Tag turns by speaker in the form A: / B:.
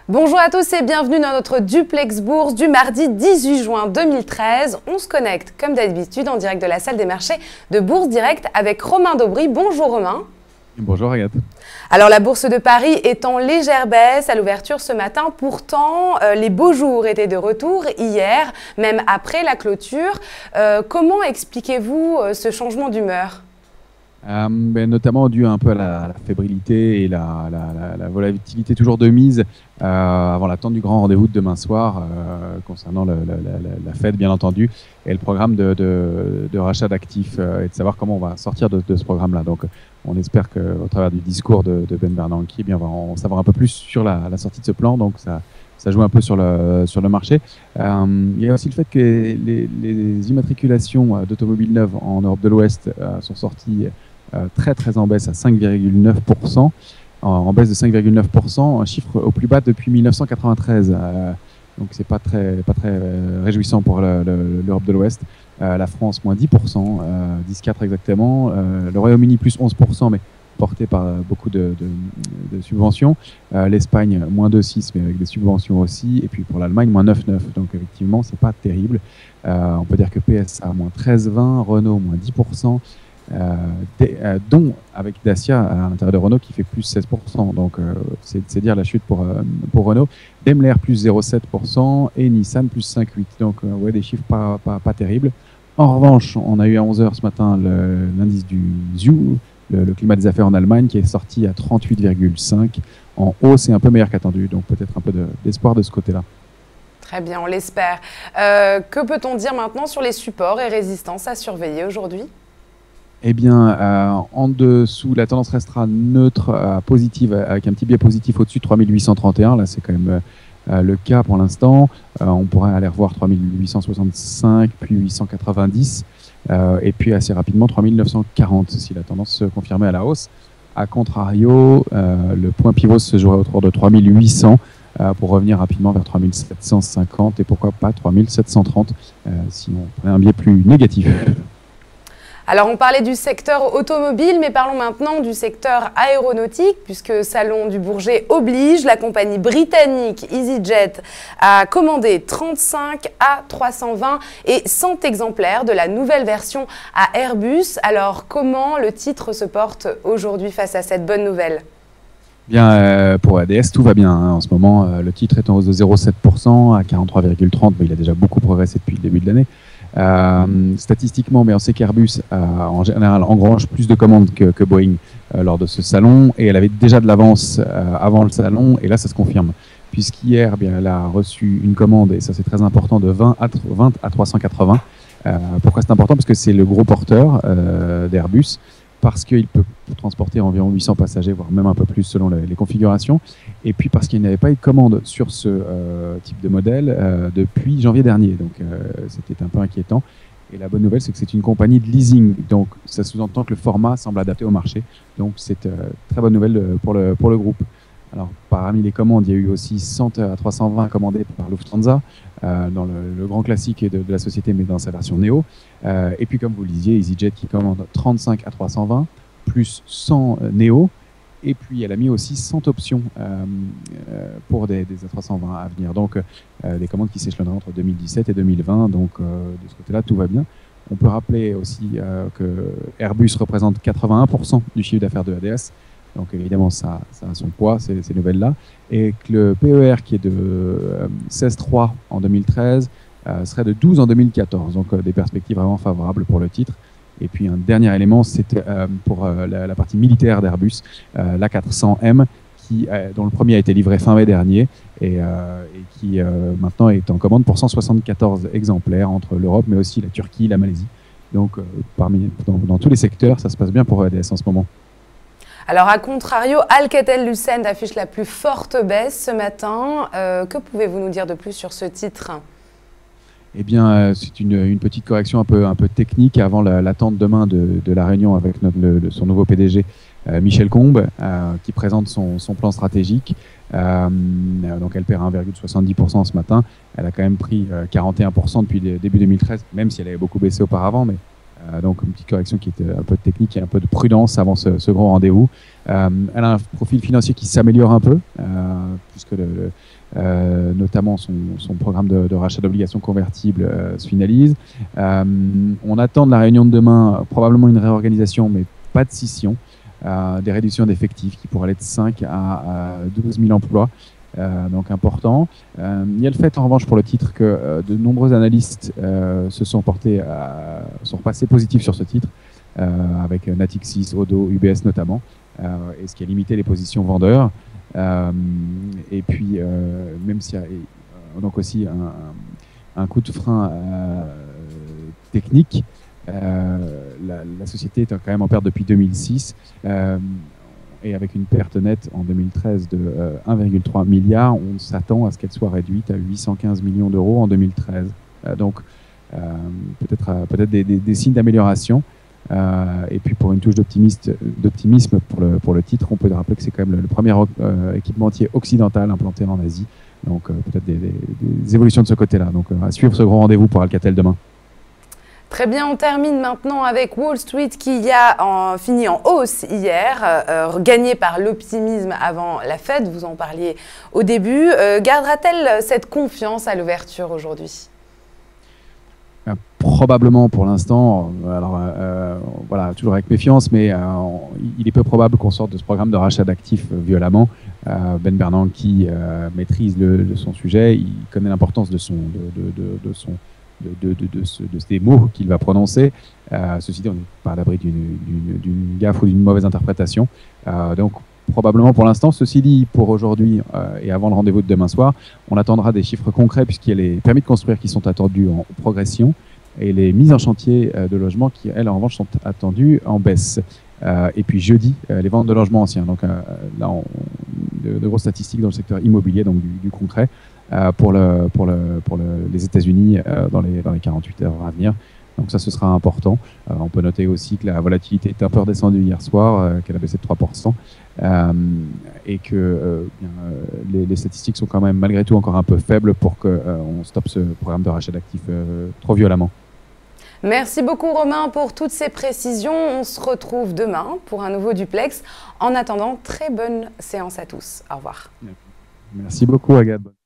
A: Bonjour à tous et bienvenue dans notre Duplex Bourse du mardi 18 juin 2013. On se connecte comme d'habitude en direct de la salle des marchés de Bourse Direct avec Romain Daubry. Bonjour Romain.
B: Bonjour Agathe.
A: Alors la bourse de Paris est en légère baisse à l'ouverture ce matin. Pourtant, les beaux jours étaient de retour hier, même après la clôture. Comment expliquez-vous ce changement d'humeur ?
B: Notamment dû un peu à la fébrilité et la volatilité toujours de mise avant l'attente du grand rendez-vous de demain soir concernant la Fed bien entendu et le programme de rachat d'actifs et de savoir comment on va sortir de ce programme-là. Donc on espère qu'au travers du discours de Ben Bernanke, on va en savoir un peu plus sur la sortie de ce plan. Donc ça joue un peu sur le marché. Il y a aussi le fait que les immatriculations d'automobiles neuves en Europe de l'Ouest sont sorties très en baisse à 5,9%, en baisse de 5,9%, un chiffre au plus bas depuis 1993. Donc c'est pas très réjouissant pour l'Europe de l'Ouest. La France moins 10%, 10,4 exactement. Le Royaume-Uni plus 11%, mais porté par beaucoup de subventions. L'Espagne moins 2,6 mais avec des subventions aussi. Et puis pour l'Allemagne moins 9,9. Donc effectivement c'est pas terrible. On peut dire que PSA moins 13,20, Renault moins 10%. Dont avec Dacia à l'intérieur de Renault qui fait plus 16%, donc c'est dire la chute pour Renault. Daimler plus 0,7% et Nissan plus 5,8%, donc ouais, des chiffres pas terribles. En revanche, on a eu à 11h ce matin l'indice du ZU, le climat des affaires en Allemagne, qui est sorti à 38,5 en hausse et un peu meilleur qu'attendu, donc peut-être un peu d'espoir de ce côté-là.
A: Très bien, on l'espère. Que peut-on dire maintenant sur les supports et résistances à surveiller aujourd'hui ?
B: Eh bien, en dessous, la tendance restera neutre, positive, avec un petit biais positif au-dessus de 3831. Là, c'est quand même le cas pour l'instant. On pourrait aller revoir 3865, puis 890, et puis assez rapidement 3940 si la tendance se confirmait à la hausse. A contrario, le point pivot se jouerait autour de 3800 pour revenir rapidement vers 3750 et pourquoi pas 3730 si on prenait un biais plus négatif.
A: Alors on parlait du secteur automobile, mais parlons maintenant du secteur aéronautique, puisque Salon du Bourget oblige. La compagnie britannique EasyJet a commandé 35 A320 et 100 exemplaires de la nouvelle version à Airbus. Alors comment le titre se porte aujourd'hui face à cette bonne nouvelle ?
B: Bien, pour ADS, tout va bien en ce moment. Le titre est en hausse de 0,7% à 43,30, mais il a déjà beaucoup progressé depuis le début de l'année. Statistiquement, mais on sait qu'Airbus en général engrange plus de commandes que Boeing lors de ce salon, et elle avait déjà de l'avance avant le salon, et là ça se confirme, puisqu'hier elle a reçu une commande, et ça c'est très important, de 20 à 380. Pourquoi c'est important? Parce que c'est le gros porteur d'Airbus, parce qu'il peut transporter environ 800 passagers, voire même un peu plus selon les configurations, et puis parce qu'il n'y avait pas eu de commande sur ce type de modèle depuis janvier dernier, donc c'était un peu inquiétant. Et la bonne nouvelle, c'est que c'est une compagnie de leasing, donc ça sous-entend que le format semble adapté au marché, donc c'est très bonne nouvelle pour le groupe. Alors parmi les commandes, il y a eu aussi 100 à 320 commandés par Lufthansa, dans le grand classique de la société, mais dans sa version Neo. Et puis, comme vous le disiez, EasyJet qui commande 35 à 320, plus 100 Neo. Et puis, elle a mis aussi 100 options pour des A320 à venir. Donc, des commandes qui s'échelonneraient entre 2017 et 2020. Donc, de ce côté-là, tout va bien. On peut rappeler aussi que Airbus représente 81% du chiffre d'affaires de ADS. Donc évidemment, ça a son poids, ces nouvelles-là. Et que le PER qui est de 16,3 en 2013 serait de 12 en 2014. Donc des perspectives vraiment favorables pour le titre. Et puis un dernier élément, c'était pour la partie militaire d'Airbus, l'A400M, dont le premier a été livré fin mai dernier et qui maintenant est en commande pour 174 exemplaires entre l'Europe, mais aussi la Turquie, la Malaisie. Donc dans tous les secteurs, ça se passe bien pour ADS en ce moment.
A: Alors, à contrario, Alcatel-Lucent affiche la plus forte baisse ce matin. Que pouvez-vous nous dire de plus sur ce titre ?
B: Eh bien, c'est une petite correction un peu technique avant l'attente demain de la réunion avec son nouveau PDG, Michel Combes, qui présente son plan stratégique. Donc, elle perd 1,70% ce matin. Elle a quand même pris 41% depuis début 2013, même si elle avait beaucoup baissé auparavant, mais Donc une petite correction qui est un peu technique et un peu de prudence avant ce grand rendez-vous. Elle a un profil financier qui s'améliore un peu, puisque notamment son programme de rachat d'obligations convertibles se finalise. On attend de la réunion de demain probablement une réorganisation, mais pas de scission, des réductions d'effectifs qui pourraient aller de 5 à 12 000 emplois. Donc important. Il y a le fait en revanche pour le titre que de nombreux analystes sont repassés positifs sur ce titre, avec Natixis, Odo, UBS notamment, et ce qui a limité les positions vendeurs. Et puis même s'il y a donc aussi un coup de frein technique, la société est quand même en perte depuis 2006. Et avec une perte nette en 2013 de 1,3 milliard, on s'attend à ce qu'elle soit réduite à 815 millions d'euros en 2013. Donc peut-être des signes d'amélioration. Et puis pour une touche d'optimisme pour le titre, on peut rappeler que c'est quand même le premier équipementier occidental implanté en Asie. Donc peut-être des évolutions de ce côté-là. Donc à suivre ce grand rendez-vous pour Alcatel demain.
A: Très bien, on termine maintenant avec Wall Street qui a fini en hausse hier, gagné par l'optimisme avant la Fed, vous en parliez au début. Gardera-t-elle cette confiance à l'ouverture aujourd'hui ?
B: Probablement pour l'instant, alors voilà, toujours avec méfiance, mais il est peu probable qu'on sorte de ce programme de rachat d'actifs violemment. Ben Bernanke qui maîtrise son sujet, il connaît l'importance de ces mots qu'il va prononcer. Ceci dit, on n'est pas à l'abri d'une gaffe ou d'une mauvaise interprétation. Donc, probablement pour l'instant. Ceci dit, pour aujourd'hui et avant le rendez-vous de demain soir, on attendra des chiffres concrets puisqu'il y a les permis de construire qui sont attendus en progression et les mises en chantier de logements qui, elles, en revanche, sont attendues en baisse. Et puis jeudi, les ventes de logements anciens. Donc là, de grosses statistiques dans le secteur immobilier, donc du concret. Pour les États-Unis dans les 48 heures à venir. Donc ça, ce sera important. On peut noter aussi que la volatilité est un peu redescendue hier soir, qu'elle a baissé de 3%, et que les statistiques sont quand même malgré tout encore un peu faibles pour qu'on stoppe ce programme de rachat d'actifs trop violemment.
A: Merci beaucoup Romain pour toutes ces précisions. On se retrouve demain pour un nouveau duplex. En attendant, très bonne séance à tous. Au revoir.
B: Merci beaucoup Agathe.